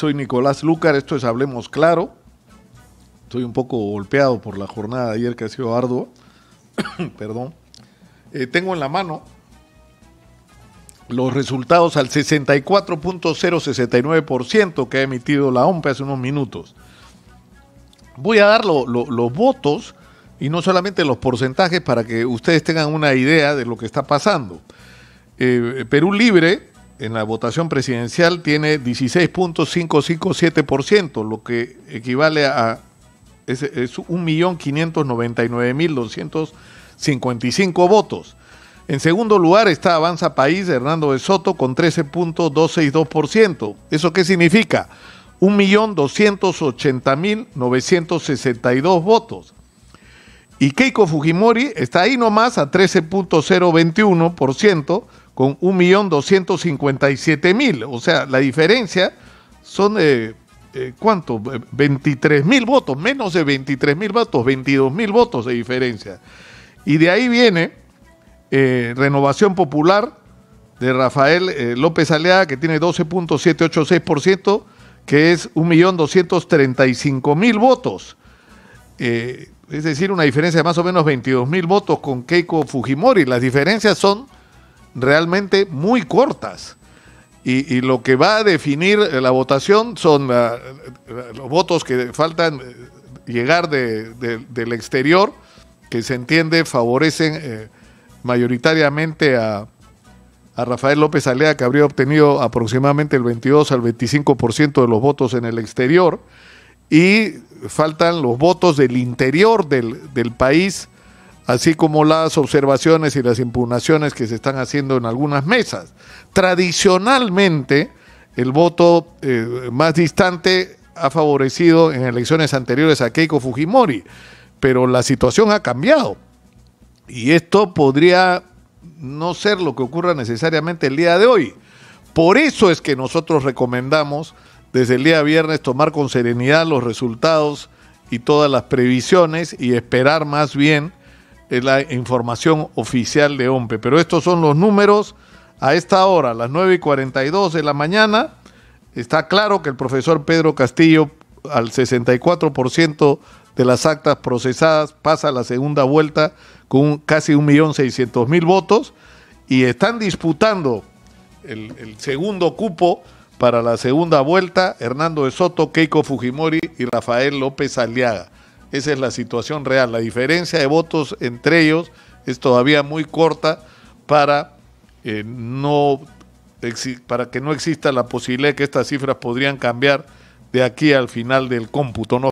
soy Nicolás Lúcar, esto es Hablemos Claro. Estoy un poco golpeado por la jornada de ayer que ha sido ardua. Perdón. Tengo en la mano los resultados al 64.069% que ha emitido la OMPE hace unos minutos. Voy a dar los votos y no solamente los porcentajes para que ustedes tengan una idea de lo que está pasando. Perú Libre en la votación presidencial tiene 16.557%, lo que equivale a es 1.599.255 votos. En segundo lugar está Avanza País de Hernando de Soto con 13.262%. ¿Eso qué significa? 1.280.962 votos. Y Keiko Fujimori está ahí nomás a 13.021% con 1.257.000. O sea, la diferencia son ¿cuánto? 23.000 votos, menos de 23.000 votos, 22.000 votos de diferencia. Y de ahí viene Renovación Popular de Rafael López Aliaga, que tiene 12.786%, que es 1.235.000 votos. Es decir, una diferencia de más o menos 22.000 votos con Keiko Fujimori. Las diferencias son realmente muy cortas. Y lo que va a definir la votación son los votos que faltan llegar del exterior, que se entiende favorecen mayoritariamente a Rafael López Aliaga, que habría obtenido aproximadamente el 22 al 25% de los votos en el exterior, y faltan los votos del interior del país, así como las observaciones y las impugnaciones que se están haciendo en algunas mesas. Tradicionalmente, el voto más distante ha favorecido en elecciones anteriores a Keiko Fujimori, pero la situación ha cambiado. Y esto podría no ser lo que ocurra necesariamente el día de hoy. Por eso es que nosotros recomendamos desde el día viernes tomar con serenidad los resultados y todas las previsiones y esperar más bien la información oficial de OMPE. Pero estos son los números a esta hora, a las 9:42 de la mañana. Está claro que el profesor Pedro Castillo, al 64% de las actas procesadas, pasa a la segunda vuelta con casi 1.600.000 votos, y están disputando el segundo cupo para la segunda vuelta Hernando de Soto, Keiko Fujimori y Rafael López Aliaga. Esa es la situación real. La diferencia de votos entre ellos es todavía muy corta para que no exista la posibilidad de que estas cifras podrían cambiar de aquí al final del cómputo, ¿no?